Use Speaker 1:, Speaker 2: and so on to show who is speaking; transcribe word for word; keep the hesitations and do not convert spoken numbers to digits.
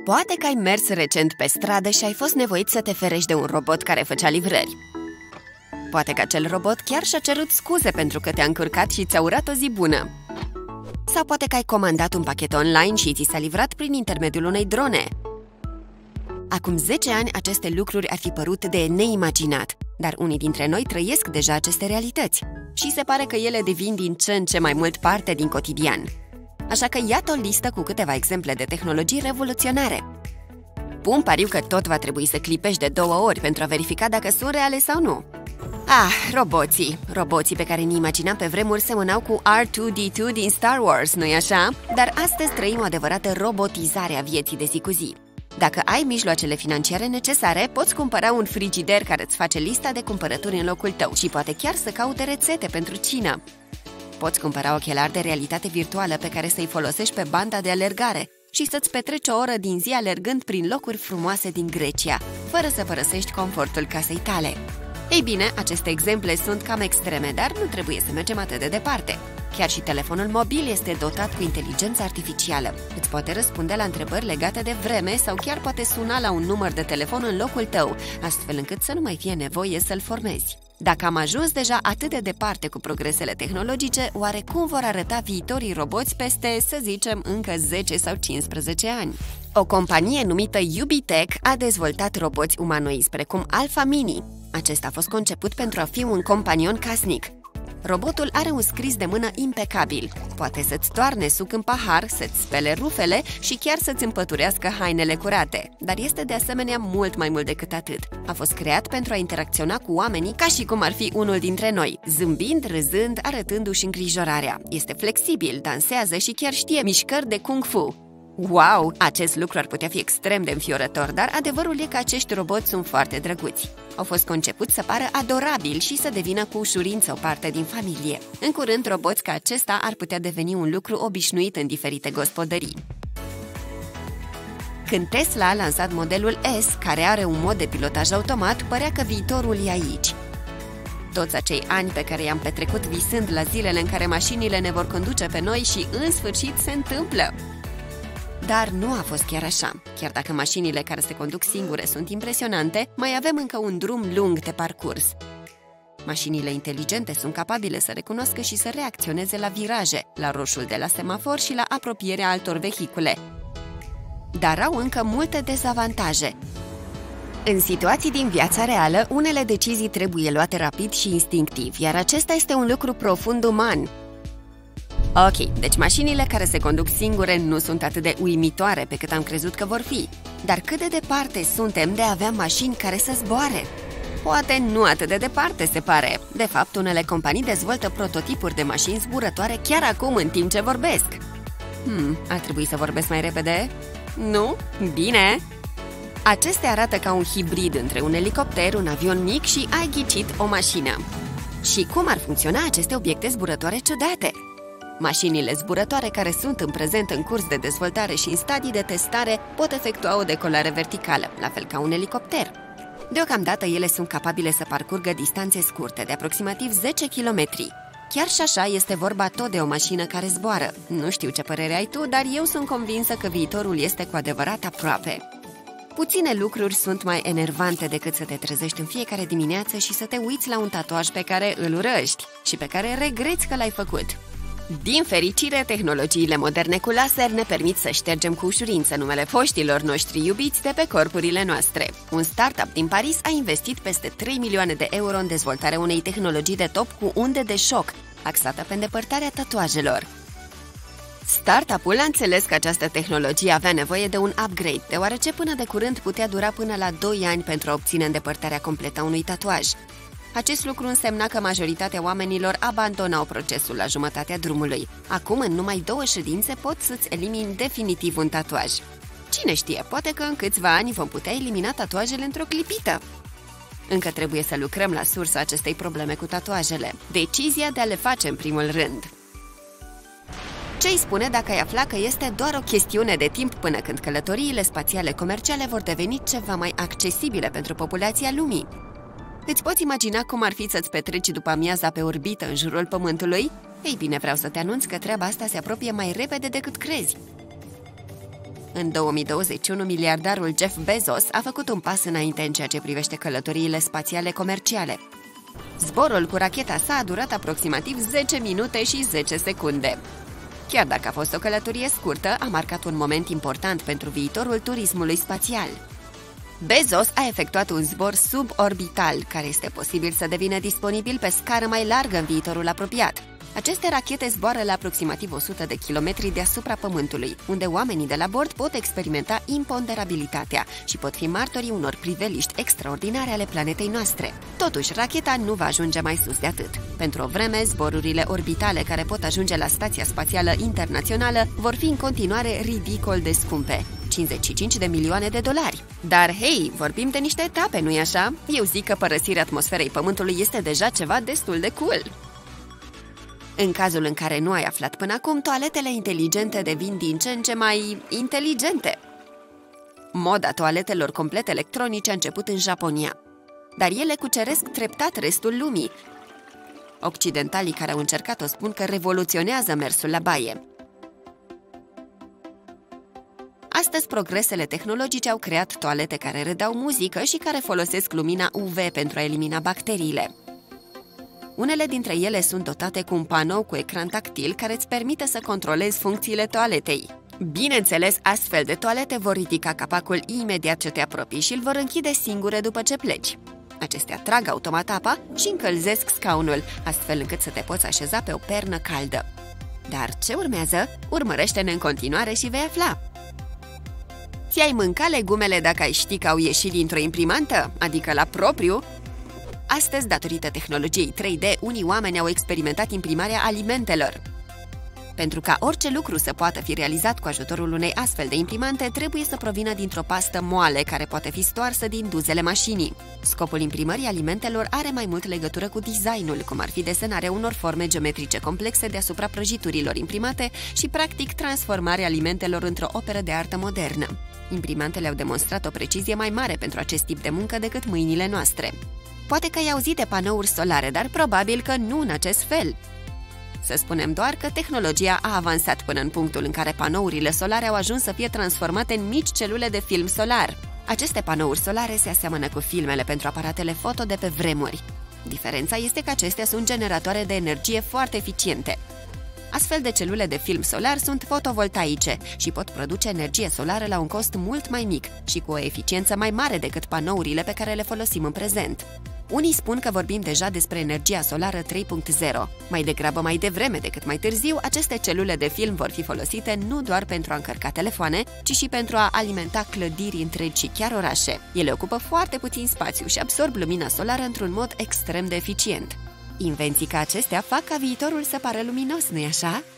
Speaker 1: Poate că ai mers recent pe stradă și ai fost nevoit să te ferești de un robot care făcea livrări. Poate că acel robot chiar și-a cerut scuze pentru că te-a încurcat și ți-a urat o zi bună. Sau poate că ai comandat un pachet online și ți s-a livrat prin intermediul unei drone. Acum zece ani, aceste lucruri ar fi părut de neimaginat, dar unii dintre noi trăiesc deja aceste realități și se pare că ele devin din ce în ce mai mult parte din cotidian. Așa că iată o listă cu câteva exemple de tehnologii revoluționare. Pun pariu că tot va trebui să clipești de două ori pentru a verifica dacă sunt reale sau nu. Ah, roboții! Roboții pe care ne imaginam pe vremuri semănau cu R doi D doi din Star Wars, nu-i așa? Dar astăzi trăim o adevărată robotizare a vieții de zi cu zi. Dacă ai mijloacele financiare necesare, poți cumpăra un frigider care îți face lista de cumpărături în locul tău și poate chiar să caute rețete pentru cină. Poți cumpăra ochelari de realitate virtuală pe care să-i folosești pe banda de alergare și să-ți petreci o oră din zi alergând prin locuri frumoase din Grecia, fără să părăsești confortul casei tale. Ei bine, aceste exemple sunt cam extreme, dar nu trebuie să mergem atât de departe. Chiar și telefonul mobil este dotat cu inteligență artificială. Îți poate răspunde la întrebări legate de vreme sau chiar poate suna la un număr de telefon în locul tău, astfel încât să nu mai fie nevoie să-l formezi. Dacă am ajuns deja atât de departe cu progresele tehnologice, oare cum vor arăta viitorii roboți peste, să zicem, încă zece sau cincisprezece ani? O companie numită Ubitech a dezvoltat roboți umanoizi precum Alpha Mini. Acesta a fost conceput pentru a fi un companion casnic. Robotul are un scris de mână impecabil. Poate să-ți toarne suc în pahar, să-ți spele rufele și chiar să-ți împăturească hainele curate. Dar este de asemenea mult mai mult decât atât. A fost creat pentru a interacționa cu oamenii ca și cum ar fi unul dintre noi, zâmbind, râzând, arătându-și îngrijorarea. Este flexibil, dansează și chiar știe mișcări de kung fu. Wow! Acest lucru ar putea fi extrem de înfiorător, dar adevărul e că acești roboți sunt foarte drăguți. Au fost concepuți să pară adorabili și să devină cu ușurință o parte din familie. În curând, roboți ca acesta ar putea deveni un lucru obișnuit în diferite gospodării. Când Tesla a lansat modelul S, care are un mod de pilotaj automat, părea că viitorul e aici. Toți acei ani pe care i-am petrecut visând la zilele în care mașinile ne vor conduce pe noi și, în sfârșit, se întâmplă! Dar nu a fost chiar așa. Chiar dacă mașinile care se conduc singure sunt impresionante, mai avem încă un drum lung de parcurs. Mașinile inteligente sunt capabile să recunoască și să reacționeze la viraje, la roșul de la semafor și la apropierea altor vehicule. Dar au încă multe dezavantaje. În situații din viața reală, unele decizii trebuie luate rapid și instinctiv, iar acesta este un lucru profund uman. Ok, deci mașinile care se conduc singure nu sunt atât de uimitoare pe cât am crezut că vor fi. Dar cât de departe suntem de a avea mașini care să zboare? Poate nu atât de departe, se pare. De fapt, unele companii dezvoltă prototipuri de mașini zburătoare chiar acum, în timp ce vorbesc. Hmm, ar trebui să vorbesc mai repede? Nu? Bine! Acestea arată ca un hibrid între un elicopter, un avion mic și, ai ghicit, o mașină. Și cum ar funcționa aceste obiecte zburătoare ciudate? Mașinile zburătoare care sunt în prezent în curs de dezvoltare și în stadii de testare pot efectua o decolare verticală, la fel ca un elicopter. Deocamdată ele sunt capabile să parcurgă distanțe scurte, de aproximativ zece kilometri. Chiar și așa este vorba tot de o mașină care zboară. Nu știu ce părere ai tu, dar eu sunt convinsă că viitorul este cu adevărat aproape. Puține lucruri sunt mai enervante decât să te trezești în fiecare dimineață și să te uiți la un tatuaj pe care îl urăști și pe care regreți că l-ai făcut. Din fericire, tehnologiile moderne cu laser ne permit să ștergem cu ușurință numele foștilor noștri iubiți de pe corpurile noastre. Un startup din Paris a investit peste trei milioane de euro în dezvoltarea unei tehnologii de top cu unde de șoc, axată pe îndepărtarea tatuajelor. Startup-ul a înțeles că această tehnologie avea nevoie de un upgrade, deoarece până de curând putea dura până la doi ani pentru a obține îndepărtarea completă a unui tatuaj. Acest lucru însemna că majoritatea oamenilor abandonau procesul la jumătatea drumului. Acum, în numai două ședințe, poți să-ți elimini definitiv un tatuaj. Cine știe, poate că în câțiva ani vom putea elimina tatuajele într-o clipită. Încă trebuie să lucrăm la sursa acestei probleme cu tatuajele. Decizia de a le face în primul rând. Ce-i spune dacă ai afla că este doar o chestiune de timp până când călătoriile spațiale comerciale vor deveni ceva mai accesibile pentru populația lumii? Îți poți imagina cum ar fi să-ți petreci după amiaza pe orbită în jurul Pământului? Ei bine, vreau să te anunț că treaba asta se apropie mai repede decât crezi. În două mii douăzeci și unu, miliardarul Jeff Bezos a făcut un pas înainte în ceea ce privește călătoriile spațiale comerciale. Zborul cu racheta sa a durat aproximativ zece minute și zece secunde. Chiar dacă a fost o călătorie scurtă, a marcat un moment important pentru viitorul turismului spațial. Bezos a efectuat un zbor suborbital, care este posibil să devină disponibil pe scară mai largă în viitorul apropiat. Aceste rachete zboară la aproximativ o sută de kilometri deasupra Pământului, unde oamenii de la bord pot experimenta imponderabilitatea și pot fi martorii unor priveliști extraordinare ale planetei noastre. Totuși, racheta nu va ajunge mai sus de atât. Pentru o vreme, zborurile orbitale care pot ajunge la Stația Spațială Internațională vor fi în continuare ridicol de scumpe. cincizeci și cinci de milioane de dolari. Dar, hei, vorbim de niște etape, nu-i așa? Eu zic că părăsirea atmosferei Pământului este deja ceva destul de cool. În cazul în care nu ai aflat până acum, toaletele inteligente devin din ce în ce mai inteligente. Moda toaletelor complet electronice a început în Japonia, dar ele cuceresc treptat restul lumii. Occidentalii care au încercat-o spun că revoluționează mersul la baie. Astăzi, progresele tehnologice au creat toalete care redau muzică și care folosesc lumina U V pentru a elimina bacteriile. Unele dintre ele sunt dotate cu un panou cu ecran tactil care îți permite să controlezi funcțiile toaletei. Bineînțeles, astfel de toalete vor ridica capacul imediat ce te apropii și îl vor închide singure după ce pleci. Acestea trag automat apa și încălzesc scaunul, astfel încât să te poți așeza pe o pernă caldă. Dar ce urmează? Urmărește-ne în continuare și vei afla! Ți-ai mâncat legumele dacă ai ști că au ieșit dintr-o imprimantă, adică la propriu? Astăzi, datorită tehnologiei trei D, unii oameni au experimentat imprimarea alimentelor. Pentru ca orice lucru să poată fi realizat cu ajutorul unei astfel de imprimante, trebuie să provină dintr-o pastă moale, care poate fi stoarsă din duzele mașinii. Scopul imprimării alimentelor are mai mult legătură cu designul, cum ar fi desenarea unor forme geometrice complexe deasupra prăjiturilor imprimate și, practic, transformarea alimentelor într-o operă de artă modernă. Imprimantele au demonstrat o precizie mai mare pentru acest tip de muncă decât mâinile noastre. Poate că ai auzit de panouri solare, dar probabil că nu în acest fel. Să spunem doar că tehnologia a avansat până în punctul în care panourile solare au ajuns să fie transformate în mici celule de film solar. Aceste panouri solare se aseamănă cu filmele pentru aparatele foto de pe vremuri. Diferența este că acestea sunt generatoare de energie foarte eficiente. Astfel de celule de film solar sunt fotovoltaice și pot produce energie solară la un cost mult mai mic și cu o eficiență mai mare decât panourile pe care le folosim în prezent. Unii spun că vorbim deja despre energia solară trei punct zero. Mai degrabă mai devreme decât mai târziu, aceste celule de film vor fi folosite nu doar pentru a încărca telefoane, ci și pentru a alimenta clădiri întregi și chiar orașe. Ele ocupă foarte puțin spațiu și absorb lumina solară într-un mod extrem de eficient. Invenții ca acestea fac ca viitorul să pară luminos, nu-i așa?